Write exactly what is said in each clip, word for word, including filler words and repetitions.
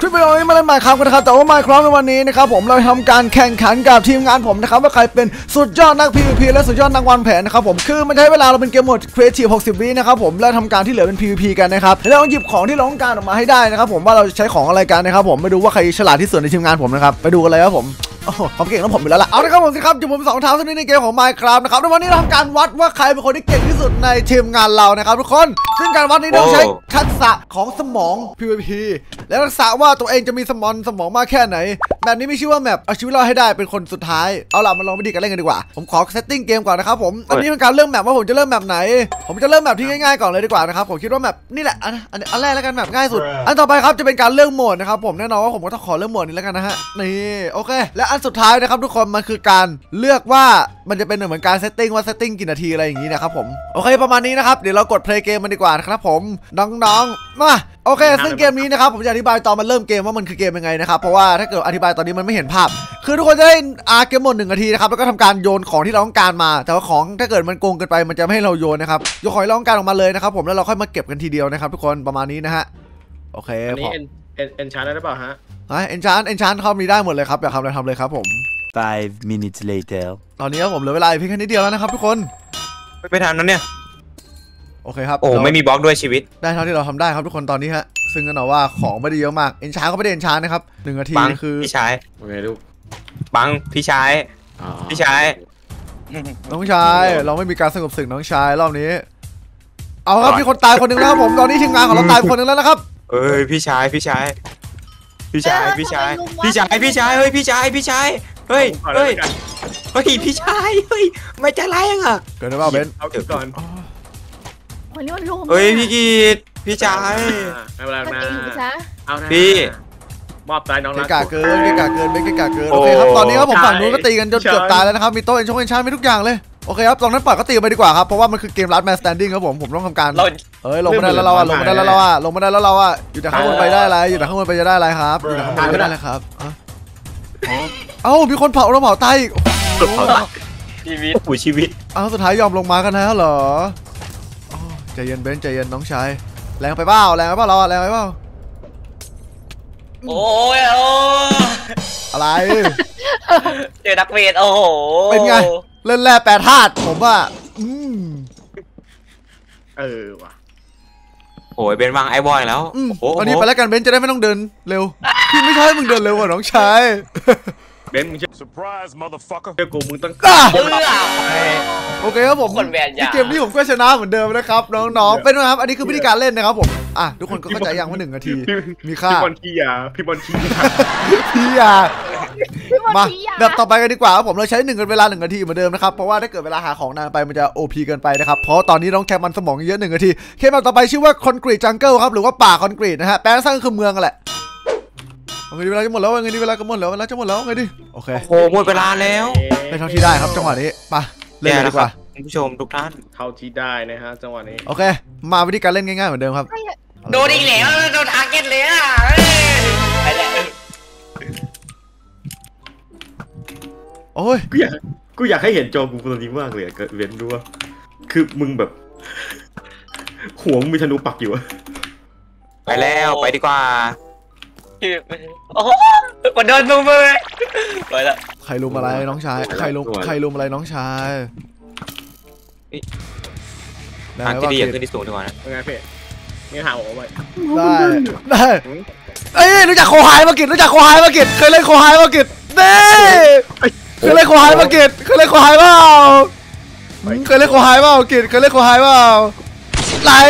คลิปวิดีโอนี้มาเล่นไมค์ครับกันนะครับแต่ว่าไมค์ครับในวันนี้นะครับผมเราทำการแข่งขันกับทีมงานผมนะครับว่าใครเป็นสุดยอดนัก พี วี พี และสุดยอดนักวางแผนนะครับผมคือมันใช้เวลาเราเป็นเกมโหมด Creative หกสิบวินะครับผมแล้วทำการที่เหลือเป็น พี วี พี กันนะครับแล้วเราหยิบของที่เราต้องการออกมาให้ได้นะครับผมว่าเราจะใช้ของอะไรกันนะครับผมไปดูว่าใครฉลาดที่สุดในทีมงานผมนะครับไปดูกันเลยครับผมโอ้ผมเก่งแล้วผมอยู่แล้วล่ะเอาละครับผมสิครับอยู่ผมสองเท้าเท่านี้ในเกมของ Minecraft นะครับในวันนี้เราทำการวัดว่าใครเป็นคนที่เก่งที่สุดในทีมงานเรานะครับทุกคนซึ่งการวัดนี้ต้องใช้ทักษะของสมอง พี วี พี และทักษะว่าตัวเองจะมีสมองสมองมากแค่ไหนแบบนี้มีชื่อว่าแมปเอาชีวิตเราให้ได้เป็นคนสุดท้ายเอาล่ะมาลองวิธีการเล่นกันดีกว่าผมขอเซตติ้งเกมก่อนนะครับผมอันนี้เป็นการเริ่มแมปว่าผมจะเริ่มแมปไหนผมจะเริ่มแมปที่ง่ายๆก่อนเลยดีกว่านะครับผมคิดว่าแมปนี่แหละอันอันอันแรกแล้วกันแมปง่ายสุดอันต่อไปครับจะเป็นการเลือกโหมดนะครับผมแน่นอนว่าผมก็ต้องขอเลือกโหมดนี้แล้วกันนะฮะนี่โอเคและอันสุดท้ายนะครับทุกคนมันคือการเลือกว่ามันจะเป็นเหมือนการเซตติ้งว่าเซตติ้งกี่นาทีอะไรอย่างนี้นะครับผมโอเคประมาณนี้นะครับเดี๋ยวเรากดเพลย์เกมมันดีกว่านะครับผมน้องๆมาโอเคซึ่งเกมนี้นะครับผมจะอธิบายตอนมันเริ่มเกมว่ามันคือเกมยังไงนะครับเพราะว่าถ้าเกิดอธิบายตอนนี้มันไม่เห็นภาพคือทุกคนจะได้อาเกมหมดหนึ่งนาทีนะครับแล้วก็ทำการโยนของที่เราต้องการมาแต่ว่าของถ้าเกิดมันโกงเกินไปมันจะไม่ให้เราโยนนะครับโยนของที่เราต้องการออกมาเลยนะครับผมแล้วเราค่อยมาเก็บกันทีเดียวนะครับทุกคนประมาณนี้นะฮะโอเคอันนี้เอ็นชาร์ได้หรือเปล่าฮะฮะเอ็นชาร์เอ็นชาร์เข้ามีได้หมดเลยครับอยากทำอะไรทำเลยครับผม five minutes later ตอนนี้ครับผมเหลือเวลาเพียงแค่นิดเดียวแล้วนะครับทุกคนไม่ทันนั้นเนี่ยโอเคครับโอ้ไม่มีบล็อกด้วยชีวิตได้เท่าที่เราทำได้ครับทุกคนตอนนี้ฮะซึ่งกันเอาว่าของไม่ได้เยอะมากเอ็นชาร์ก็ไม่ได้เอ็นชาร์นะครับหนึ่งนาทีคือพี่ชายโอเคลูกบังพี่ชายพี่ชายน้องชายเราไม่มีการสงบศึกน้องชายรอบนี้เอาครับมีคนตายคนหนึ่งแล้วครับผมตอนนี้ทีมงานของเราตายคนหนึ่งแล้วนะครับเอ้ยพี่ชายพี่ชายพี่ชายพี่ชายพี่ชายพี่ชายเฮ้ยพี่ชายพี่ชายเฮ้ยเฮ้ยเฮ้ยพี่ชายเฮ้ยไม่ใจร้ายอ่ะเกิดอะไรบ้างเบนเอาเก็บก่อนเฮ้ยพี่กีดพี่ชายไม่เป็นไรนะเอานะพี่มอบตายน้องรักเกะกะเกินเกะกะเกินเบนเกะกะเกินโอเคครับตอนนี้ครับผมฝั่งนู้นก็ตีกันจนเกือบตายแล้วนะครับมีโต๊ะเอ็นชงเอ็นชาร์ไม่ทุกอย่างเลยโอเคครับตอนนั้นปล่อยก็ตีไปดีกว่าครับเพราะว่ามันคือเกมลัดแมนสแตนดิ้งครับผมผมต้องทำการเอ้ยลงมาได้แล้วเราอ่ะลงมาได้แล้วเราอ่ะลงมาได้แล้วเราอ่ะอยู่แต่ข้างบนไปได้อะไรอยู่แต่ข้างบนไปจะได้อะไรครับอยู่แต่ข้างบนไม่ได้เลยครับเอ้ามีคนเผาเราเผาตายอีกชีวิตผู้ชีวิตเอ้าสุดท้ายยอมลงมากันแล้วเหรอใจเย็นเบนใจเย็นน้องชายแรงไปเปล่าแรงไปเปล่าเราอ่ะแรงไปเปล่าโอ้ยโอ้อะไรเจอนักเวทโอ้โหเป็นไงเล่นแร่แปรธาตุผมว่าอืมเออว่ะโอ้ยเป็นวางไอ้บอยแล้วโอ้ตอนนี้ไปแล้วกันเบนจะได้ไม่ต้องเดินเร็วพี่ไม่ใช่มึงเดินเร็วกว่าน้องชายเบนมึงจะ surprise motherfucker เจ้ากูมึงต้องโอเคครับผมในเกมนี้ผมก็ชนะเหมือนเดิมนะครับน้องๆเป็นไงครับอันนี้คือวิธีการเล่นนะครับผมอ่ะทุกคนก็เข้าใจยังว่าหนึ่งนาทีมีค่าพี่บอลขี้ยาพี่บอลขี้ยาขี้ยามาแบบต่อไปกันดีกว่าผมเราใช้หนึ่งกันเวลาหนึ่งนาทีเหมือนเดิมนะครับเพราะว่าถ้าเกิดเวลาหาของนานไปมันจะ โอ พี เกินไปนะครับเพราะตอนนี้น้องแคมมันสมองเยอะหนึ่งนาทีเกมแบบต่อไปชื่อว่าคอนกรีตจังเกิลครับหรือว่าป่าคอนกรีตนะฮะแปลงสร้างคือเมืองกันแหละเงินดีเวลาจะหมดแล้วเงินดีเวลาจะหมดแล้วเวลาจะหมดแล้วไงดิโอเคโอ้หมดเวลาแล้วได้เท่าที่ได้ครับจังหวะนี้ไปเล่นดีกว่าคุณผู้ชมทุกท่านเท่าที่ได้นะฮะจังหวะนี้โอเคมาวิธีการเล่นง่ายๆเหมือนเดิมครับโดนอีกแล้วโดนทาร์เก็ตเลยอ่ะโอ้ยกูอยากกูอยากให้เห็นจอกูตอนนี้มากเลยเกิดเว้นด้วยคือมึงแบบหัวมึงมีธนูปักอยู่อะไปแล้วไปดีกว่าโอ้โหกดโดนลุมเลยไปแล้วใครลุมอะไรน้องชายใครลุมใครลุมอะไรน้องชายทางที่ดีอย่างขึ้นที่สูงดีกว่านะเป็นไงเพ่นี่หาหัวไปได้ได้เอ้ยรู้จักโคไฮมากิดรู้จักโคไฮมากิดเคยเล่นโคไฮมากิดเด้เคยเล่นโคไฮมากิดเคยเล่นโคไฮเปล่าเคยเล่นโคไฮเปล่ากิดเคยเล่นโคไฮเปล่าไหล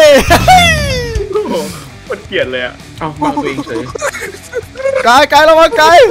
มันเกลียดเลยอ่ะเอามาตัวเองเฉยกายกายระวังกาย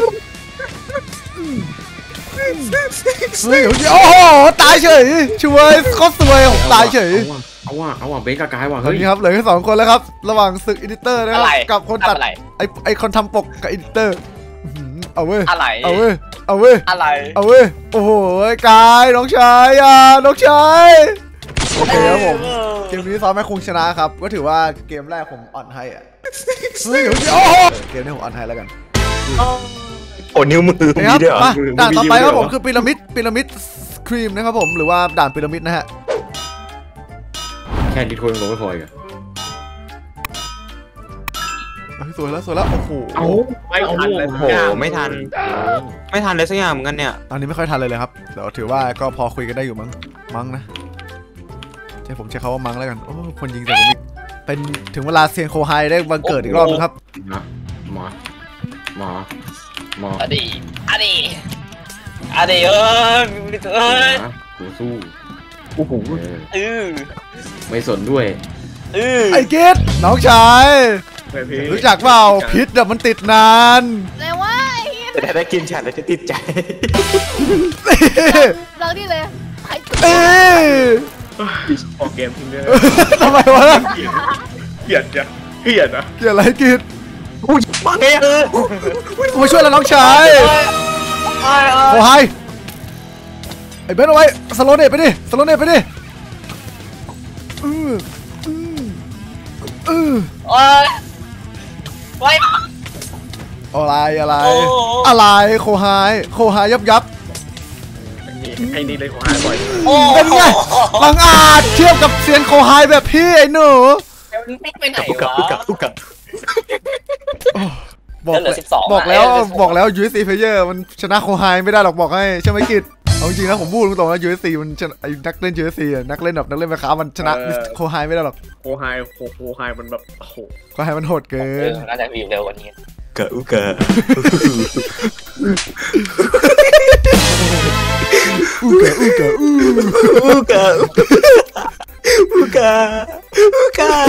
เฮ้ยโอ้โหตายเฉยช่วยเขาสวยผมตายเฉยเอาว่ะเอาว่ะเบนกับกายว่ะเฮ้ยครับเหลือแค่สองคนแล้วครับระหว่างศึกอิดิเตอร์นะครับกับคนตัดไอไอคนทำปกกับอิดิเตอร์เอาเว้ยอะไรเอาเว้ยเอาเว้ยอะไรเอาเว้ยโอ้โหกายน้องชายอ่ะน้องชายโอเคครับผมเกมนี้ซ้อมแม่คงชนะครับก็ถือว่าเกมแรกผมอ่อนให้อ่ะเฮ้ยโอ้โหเกมนี้ผมอ่อนให้แล้วกันโอ้นิ้วมือครับมาด่านต่อไปครับผมคือพีระมิดพีระมิดครีมนะครับผมหรือว่าด่านพีระมิดนะฮะแค่ดิทวนลงไม่พออีกสวยแล้วสวยแล้วโอ้โหเอาไม่ทันเลยโอ้โหไม่ทันไม่ทันเลยสักอย่างเหมือนกันเนี่ยตอนนี้ไม่ค่อยทันเลยเลยครับเดี๋ยวถือว่าก็พอคุยกันได้อยู่มั้งมั้งนะใช่ผมใช้คำว่ามั้งแล้วกันโอ้คนยิงแต่ผมอีกเป็นถึงเวลาเซียนโคไฮได้บังเกิดอีกรอบนึงครับหมอหมอหมออดีอดีอดีเออเออกูสู้โอ้โหเออไม่สนด้วยเออไอ้เกดน้องชายรู้จักเปล่าพิษอะมันติดนานเลยว่าแต่ถ้าได้กินฉันแล้วจะติดใจเราที่เลยใครเอ้ยออกเกมทิ้งเลยทำไมวะเกลียดจ้ะเกลียดนะเกี่ยวอะไรกิดอุ้ยมาไงเออกูมาช่วยแล้วน้องชายโคไฮไอ้เบนเอาไว้สโลเนตไปดิสโลเนตไปดิอืออืออือโอ้ยไว้อะไรอะไรโอ้อะไรโคไฮโคไฮยับยับไอ้นี่เลยของหายบ่อยโอ้เป็นไงบังอาจเทียบกับเซียนโคไฮแบบพี่ไอ้หนูไม่ไปไหนอุกะวะอุกะอุกะบอกเหลือสิบสองบอกแล้วอ่ะเหลือสิบสองบอกแล้ว ยู เอส ซี Player มันชนะโคไฮไม่ได้หรอกบอกให้ใช่ไหมกิจเอาจริงๆนะผมพูดตรงๆนะ ยู เอส ซี มันชนะไอ้นักเล่น ยู เอส ซี อะนักเล่นแบบนักเล่นแม่ค้ามันชนะโคไฮไม่ได้หรอกโคไฮโคโคไฮมันแบบโอ้โหโคไฮมันโหดเกิเอน อน่าจะวิวเร็วกว่านี้กะอุกะอู้กะอู้กะอู้อุกะอุกะอุกะ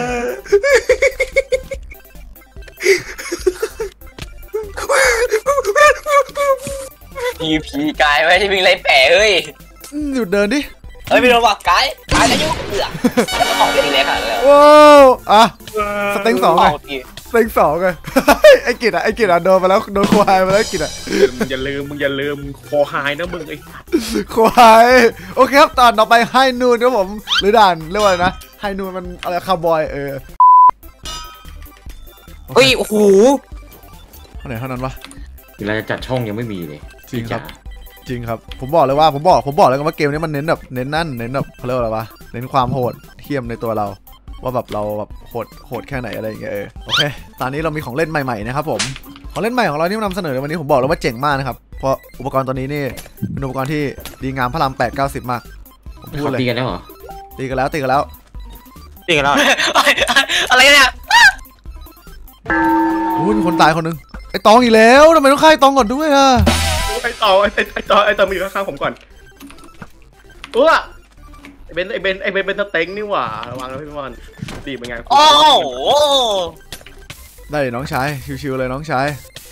พีพีกายไม่ใช่วิ่งไล่แผลเฮ้ยหยุดเดินดิเฮ้ยไม่โดนว่ะกายกายจะยุ่งเบื่อออกไปเลยค่ะแล้วโอ้อะ สเต็งสองไงออกทีสเต็งสองไง ไอ้กิจอะไอ้กิจอะโดนมาแล้วโดนโคไฮมาแล้วกิจอะมึงอย่าลืมมึงอย่าลืมโคไฮนะมึงไอ้โคไฮโอเคครับตอนต่อไปไฮนูนครับผมหรือด่านเรียกว่าอะไรนะไฮนูนมันอะไรคาร์บอยเออเฮ้ยโอ้โหเท่าไหร่เท่านั้นวะเวลาจะจัดช่องยังไม่มีเลยจริงครับ จริงครับผมบอกเลยว่าผมบอกผมบอกเลยว่าเกมนี้มันเน้นแบบเน้นนั่นเน้นแบบเขาเรียกว่าอะไรวะเน้นความโหดเทียมในตัวเราว่าแบบเราแบบโหดโหดแค่ไหนอะไรอย่างเงี้ยเออโอเคตอนนี้เรามีของเล่นใหม่ๆนะครับผมของเล่นใหม่ของเราที่นำเสนอในวันนี้ผมบอกเลยว่าเจ๋งมากนะครับเพราะอุปกรณ์ตัวนี้นี่เป็นอุปกรณ์ที่ดีงามพระรามแปดเก้าสิบมากผมพูดเขาเลยตีกันแล้วเหรอตีกันแล้วตีกันแล้วนี่กันแล้วอะไรเนี่ยอู้มีคนตายคนหนึงไอ้ตองอีกแล้วทำไมต้องฆ่าไอ้ตองก่อนด้วยอะไอ้ต่อไอ้ไอ้ต่อไอ้ต่อมาอยู่ข้างๆผมก่อนเออไอ้เบนไอ้เบนไอ้เบนเป็นสเต็งนี่หว่าระวังนะพี่บอลดีเป็นไงโอ้โหได้น้องชายชิวๆเลยน้องชาย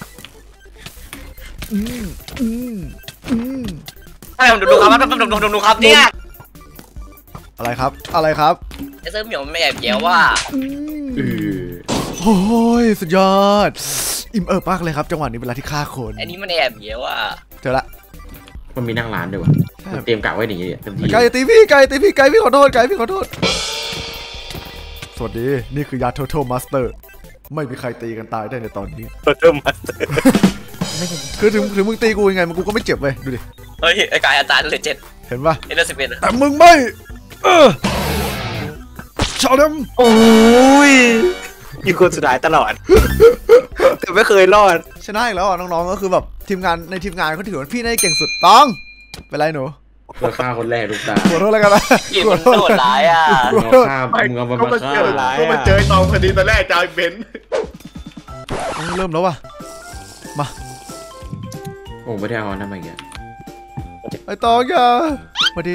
อืมอืมอืมให้ผมดูดูครับดูดูดูดูครับเนี่ยอะไรครับอะไรครับไอ้เสื้อเหมียวมันไม่แอบเยี่ยวว่าเออโอ้ยสุดยอดอิ่มเอิบมากเลยครับจังหวะนี้เวลาที่ฆ่าคนไอ้นี่มันแอบเยี่ยวว่าเจอละมันมีนั่งร้านด้วยวะมันเตรียมกะไว้อย่างงี้เต็มที่ไก่ตีพี่ไก่ตีพี่ไก่พี่ขอโทษไก่พี่ขอโทษสวัสดีนี่คือยาโทโทมาสเตอร์ไม่มีใครตีกันตายได้ในตอนนี้เริ่มมาสเตอร์คือถึงถึงมึงตีกูยังไงมันกูก็ไม่เจ็บเว้ยดูดิเฮ้ยไอ้กายอาจารย์เลยเจ็ดเห็นปะเอเลสิบเอ็ดแต่มึงไม่เออชาวดโอ้ยอยู่คนสุดท้ายตลอดแต่ไม่เคยรอดำชนะอีกแล้วอ่ะน้องๆก็คือแบบทีมงานในทีมงานเขาถือว่าพี่น่าจะเก่งสุดต้องเป็นไรหนูเพื่อฆ่าคนแรกลูกตาขอโทษแล้วกันนะกีบมันโดดร้ายอ่ะมึงเอาฆ่ามึงเอามันมาฆ่าก็มาเจอตองพอดีตอนแรกจะเบนเริ่มแล้วว่ะมาโอ้ไม่ได้เอานั่นมาอีกอ่ะไอ้ตองอย่าพอดี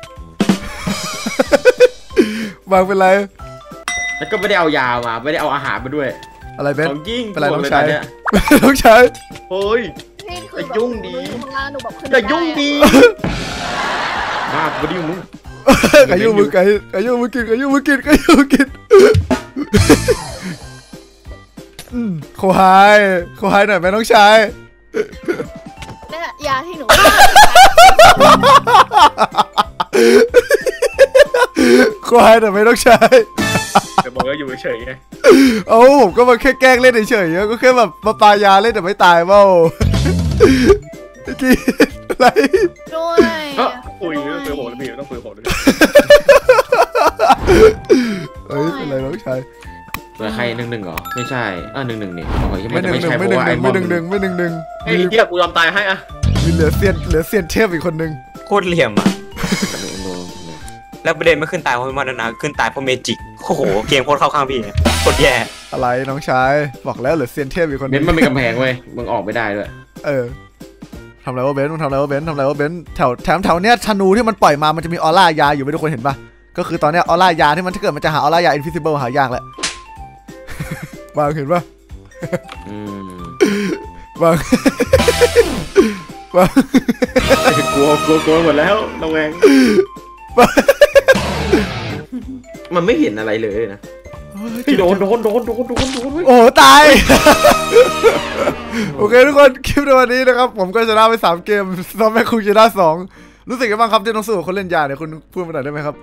วางเป็นไรแล้วก็ไม่ได้เอายามาไม่ได้เอาอาหารมาด้วยอะไรเบนของยิ่งเป็นไรน้องเลยชายเนี่ยน้องชายโอ้ยนี่คือจะยุ่งดีหนูอยู่ข้างล่างหนูแบบขึ้นอย่ายุ่งไม่ไดีมาไม่ได้ยุ่งมึงไก่ยุ่งมือไก่ไก่ยุ่งมือกินไก่ยุ่งมือกินไก่ยุ่งมือกินอืมโคไฮโคไฮหน่อยไหมน้องชายเนี่ยยาที่หนูโคไฮหน่อยไหมน้องชายแต่บอกว่าอยู่เฉยๆไงเอ้าผมก็มาแค่แกล้งเล่นเฉยๆก็แค่แบบมาปายาเล่นแต่ไม่ตายเปล่ากินอะไรด้วยก็คุยต้องคุยผมแล้วพี่ต้องคุยผมด้วยเฮ้ยเป็นไรน้องชายเหลือใครหนึ่งหนึ่งเหรอไม่ใช่อ่าหนึ่งหนึ่งนี่โอ้ยไม่หนึ่งหนึ่งไม่หนึ่งหนึ่งไม่หนึ่งหนึ่งไม่หนึ่งหนึ่งไอ้เหี้ยกูยอมตายให้อะมีเหลือเซียนเหลือเซียนเทพอีกคนนึงโคตรเหลี่ยมอ่ะแล้วประเด็นไม่ขึ้นตายเพราะมันนะขึ้นตายเพราะเมจิกโอ้โหเกมโคตรเข้าข้างพี่โคตรแย่อะไรน้องชายบอกแล้วเหลือเซียนเทพอีกคนเบนึนงซ์มันมีกำแพงเว้ยมึงออกไม่ได้ด้วยเออทำอะไรวะเบนซ์มึงทำอะไรวะเบนซ์ทำอะไรวะเบนซ์แถวแถวแถวเนี้ยธนูที่มันปล่อยมามันจะมีออร่ายาอยู่ไม่ทุกคนเห็นปะก็คือตอนเนี้ยออร่ายาที่มันถ้าเกิดมันจะหาออร่ายา invisible หายากแหละ วางเห็นปะอืมวาง วางกลัวกลัวกลัวหมดแล้วระแวงมันไม่เห็นอะไรเลยนะโดนโดนโดนโดนโดนโดนโอ้ตาย โอเคทุกคนคลิปในวันนี้นะครับผมก็ชนะไปสามเกมซอมแม่คุงชนะสองรู้สึกยังไงบ้างครับที่ต้องสู้กับคนเล่นยาเนี่ยคุณพูดมาหน่อยได้ไหมครับ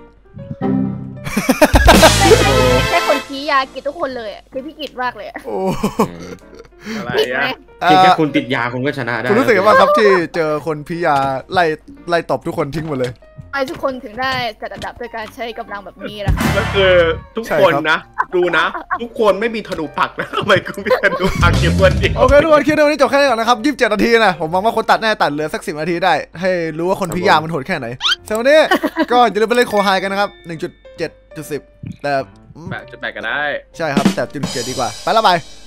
แค่คนชี้ยากินทุกคนเลยอ่ะคือพี่กิจมากเลยโอ้อะไรผิดไหมอะเอ่เพียงแค่อคุณติดยาคุณก็ชนะได้คุณรู้สึกยังไงบ้างครับที่เจอคนพิยาไล่ไล่ตบทุกคนทิ้งหมดเลยไอ้ทุกคนถึงได้จัดอันดับโดยการใช้กำลังแบบนี้นะคะแล้วคือทุกคนนะ ดูนะ ทุกคนไม่มีธนูปักนะทำไมกูมีธนูปักอยู่คนเดียวโอเคทุกคนคลิปในวันนี้จบแค่นี้ก่อนนะครับยี่สิบเจ็ดนาทีนะผมมองว่าคนตัดแน่ตัดเหลือสักสิบนาทีได้ ให้รู้ว่าคนพิยามันโหดแค่ไหนสำหรับวันนี้ ก็อย่าลืมไปเล่นโคไฮกันนะครับ หนึ่งจุดเจ็ดจุดสิบ แต่แบบจะแบกกันได้ใช่ครับแต่จุดเจ็ดดีกว่าไปละบาย